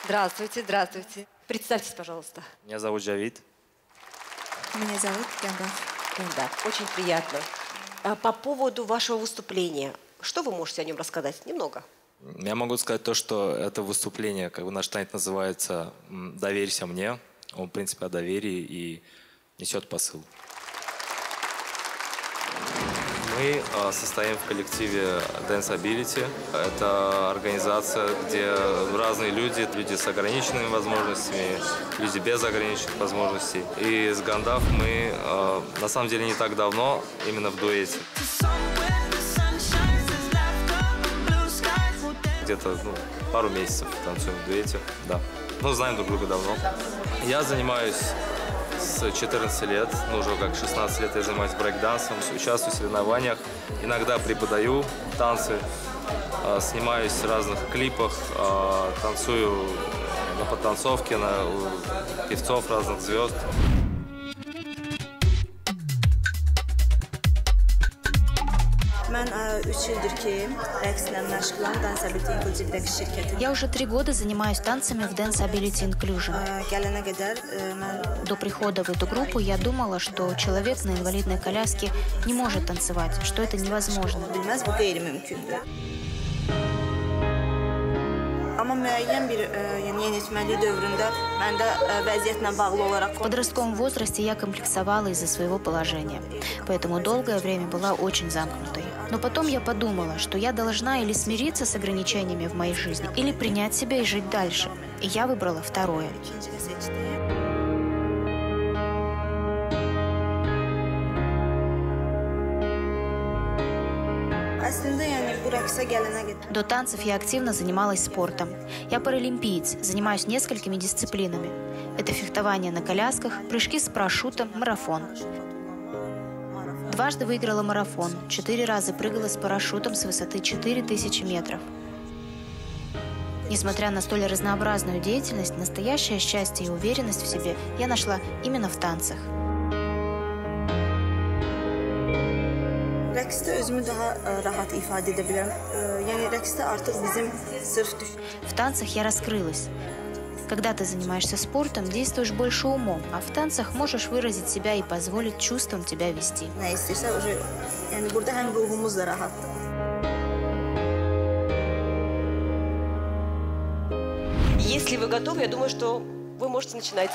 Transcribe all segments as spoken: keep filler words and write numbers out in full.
Здравствуйте, здравствуйте. Представьтесь, пожалуйста. Меня зовут Джавид. Меня зовут Гандав. Да, очень приятно. А по поводу вашего выступления, что вы можете о нем рассказать? Немного. Я могу сказать то, что это выступление, как бы наш танец называется «Доверься мне». Он, в принципе, о доверии и несет посыл. Мы состоим в коллективе Danceability. Это организация, где разные люди, люди с ограниченными возможностями, люди без ограниченных возможностей. И с Гандав мы, на самом деле, не так давно, именно в дуэте. Где-то ну, пару месяцев танцуем в дуэте, да. Ну, знаем друг друга давно. Я занимаюсь с четырнадцати лет, ну уже как шестнадцать лет я занимаюсь брейк-дансом, участвую в соревнованиях, иногда преподаю танцы, э, снимаюсь в разных клипах, э, танцую на подтанцовке, на у певцов разных звезд. Я уже три года занимаюсь танцами в Danceability Inclusion. До прихода в эту группу я думала, что человек на инвалидной коляске не может танцевать, что это невозможно. В подростковом возрасте я комплексовала из-за своего положения, поэтому долгое время была очень замкнутой. Но потом я подумала, что я должна или смириться с ограничениями в моей жизни, или принять себя и жить дальше. И я выбрала второе. До танцев я активно занималась спортом. Я паралимпиец, занимаюсь несколькими дисциплинами. Это фехтование на колясках, прыжки с парашютом, марафон. Дважды выиграла марафон, четыре раза прыгала с парашютом с высоты четыре тысячи метров. Несмотря на столь разнообразную деятельность, настоящее счастье и уверенность в себе я нашла именно в танцах. В танцах я раскрылась. Когда ты занимаешься спортом, действуешь больше умом, а в танцах можешь выразить себя и позволить чувствам тебя вести. Если вы готовы, я думаю, что вы можете начинать.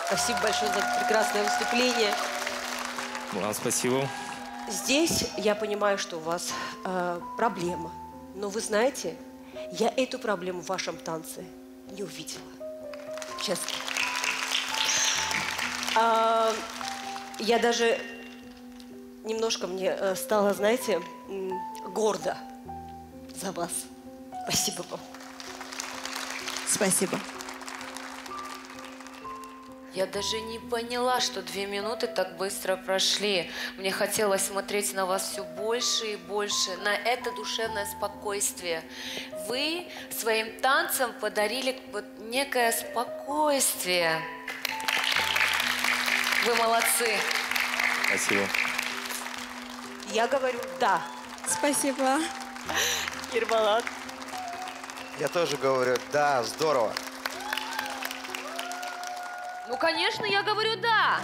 Спасибо большое за прекрасное выступление. Вам спасибо. Здесь я понимаю, что у вас э, проблема. Но вы знаете, я эту проблему в вашем танце не увидела. Честно. А, я даже немножко мне э, стало, знаете, м, гордо за вас. Спасибо вам. Спасибо. Я даже не поняла, что две минуты так быстро прошли. Мне хотелось смотреть на вас все больше и больше, на это душевное спокойствие. Вы своим танцем подарили вот некое спокойствие. Вы молодцы. Спасибо. Я говорю «да». Спасибо. Ерболат. Я тоже говорю, да, здорово. Ну, конечно, я говорю «да».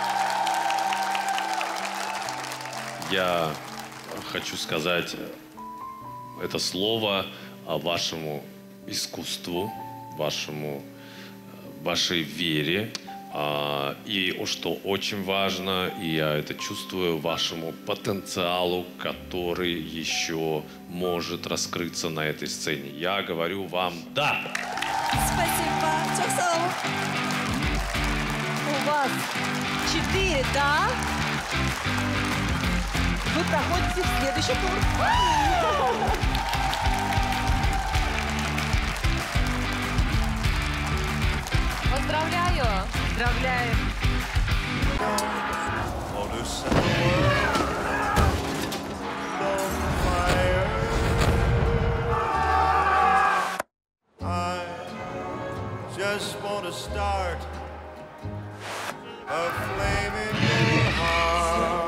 Я хочу сказать это слово вашему искусству, вашему, вашей вере. И что очень важно, и я это чувствую, вашему потенциалу, который еще может раскрыться на этой сцене. Я говорю вам «да». Спасибо. Чоксалам. У вас четыре «да». Вы проходите в следующий тур. Поздравляю. Поздравляю. Just want to start a flame in your heart.